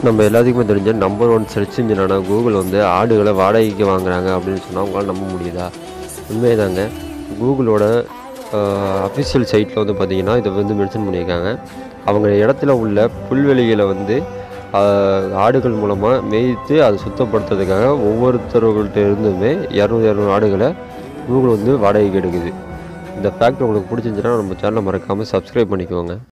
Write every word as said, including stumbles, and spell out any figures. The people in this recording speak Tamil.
நம்ம எல்லாத்துக்குமே தெரிஞ்ச நம்பர் ஒன் சர்ச் இன்ஜினான கூகுள் வந்து ஆடுகளை வாடகைக்கு வாங்குறாங்க அப்படின்னு சொன்னால் உங்களால் நம்ப முடியுதா? உண்மைதாங்க. கூகுளோட அஃபிஷியல் சைட்டில் வந்து பார்த்திங்கன்னா இதை வந்து மென்ஷன் பண்ணியிருக்காங்க. அவங்க இடத்துல உள்ள புல்வெளிகளை வந்து ஆடுகள் மூலமாக மேய்த்து அதை சுத்தப்படுத்துறதுக்காக ஒவ்வொருத்தர்கள்ட்ட இருந்துமே இரநூறு இரநூறு ஆடுகளை கூகுள் வந்து வாடகைக்கு எடுக்குது. இந்த ஃபேக்ட் உங்களுக்கு பிடிச்சிருந்துச்சுன்னா நம்ம சேனலை மறக்காமல் சப்ஸ்கிரைப் பண்ணிக்கோங்க.